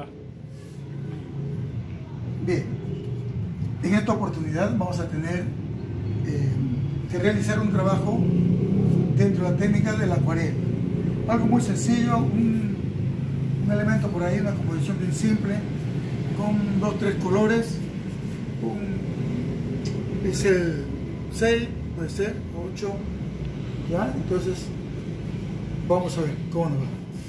Bien, en esta oportunidad vamos a tener que realizar un trabajo dentro de la técnica de la acuarela. Algo muy sencillo, un elemento por ahí, una composición bien simple, con 2 o 3 colores, un pincel 6, puede ser, 8, ¿ya? Entonces, vamos a ver cómo nos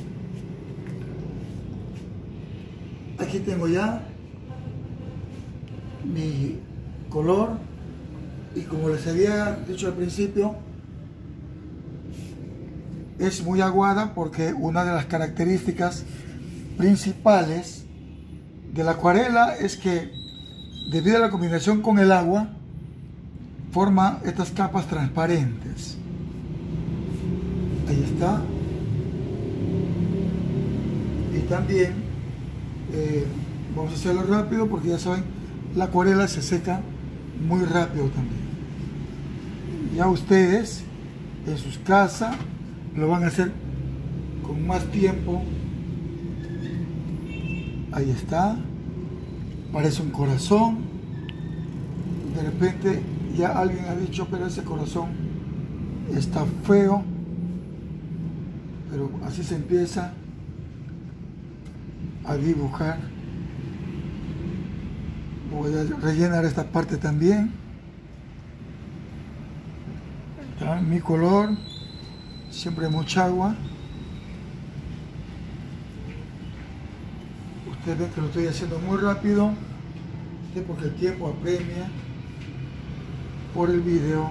va. Aquí tengo ya mi color y como les había dicho al principio, es muy aguada porque una de las características principales de la acuarela es que debido a la combinación con el agua forma estas capas transparentes. Ahí está. Y también vamos a hacerlo rápido porque ya saben, la acuarela se seca muy rápido también. Ya ustedes en sus casas lo van a hacer con más tiempo. Ahí está, parece un corazón. De repente ya alguien ha dicho, pero ese corazón está feo. Pero así se empieza a dibujar. Voy a rellenar esta parte también. Está mi color, siempre mucha agua. Ustedes ven que lo estoy haciendo muy rápido, porque el tiempo apremia por el video.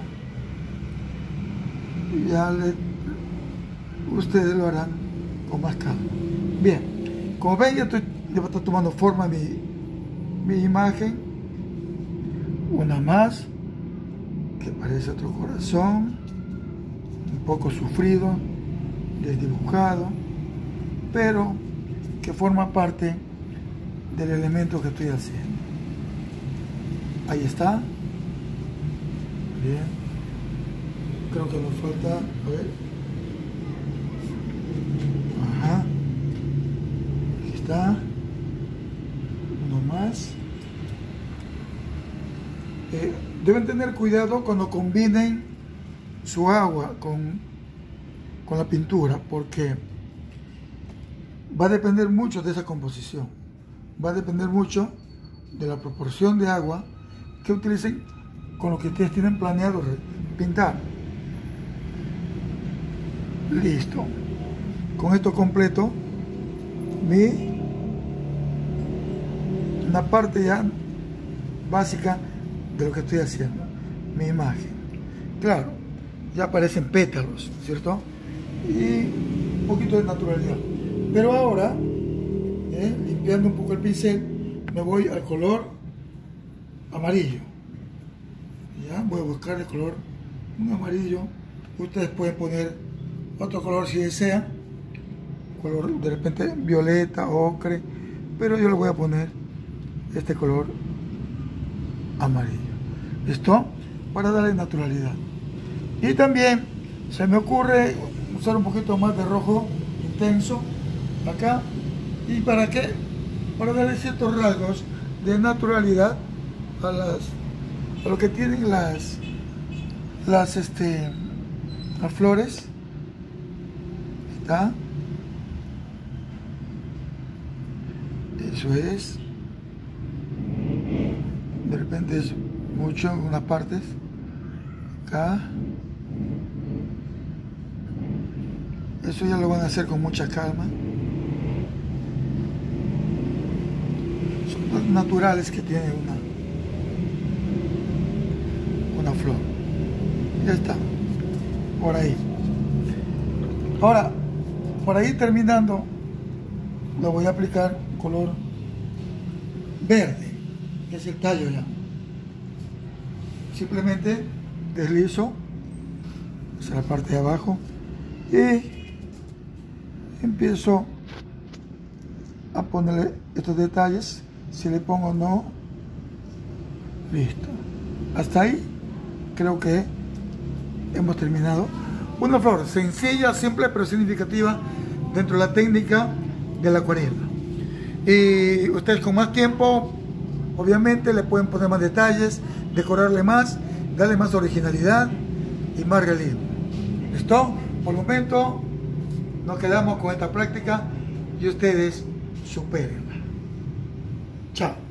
Y ya ustedes lo harán con más calma. Bien, como ven, ya está tomando forma mi imagen. Una más, que parece otro corazón, un poco sufrido, desdibujado, pero que forma parte del elemento que estoy haciendo. Ahí está. Bien. Creo que nos falta, a ver. Ajá. Aquí está. Uno más. Deben tener cuidado cuando combinen su agua con la pintura, porque va a depender mucho de esa composición. Va a depender mucho de la proporción de agua que utilicen con lo que ustedes tienen planeado pintar. Listo. Con esto completo una parte ya básica de lo que estoy haciendo, mi imagen. Claro, ya aparecen pétalos, ¿cierto? Y un poquito de naturalidad. Pero ahora, limpiando un poco el pincel, me voy al color amarillo. Ya, voy a buscar el color, un amarillo. Ustedes pueden poner otro color si desean, color de repente violeta, ocre, pero yo le voy a poner este color amarillo. ¿Listo? Para darle naturalidad. Y también se me ocurre usar un poquito más de rojo intenso acá. ¿Y para qué? Para darle ciertos rasgos de naturalidad a lo que tienen las flores. ¿Está? Eso es. De repente es mucho en unas partes. Acá. Eso ya lo van a hacer con mucha calma. Son naturales que tiene una flor. Ya está. Por ahí. Ahora, por ahí terminando, lo voy a aplicar color verde, que es el tallo ya. Simplemente deslizo hacia la parte de abajo y empiezo a ponerle estos detalles, si le pongo no, listo. Hasta ahí creo que hemos terminado. Una flor sencilla, simple pero significativa dentro de la técnica de la acuarela. Y ustedes con más tiempo, obviamente, le pueden poner más detalles, decorarle más, darle más originalidad y más realismo. ¿Listo? Por el momento, nos quedamos con esta práctica y ustedes supérenla. Chao.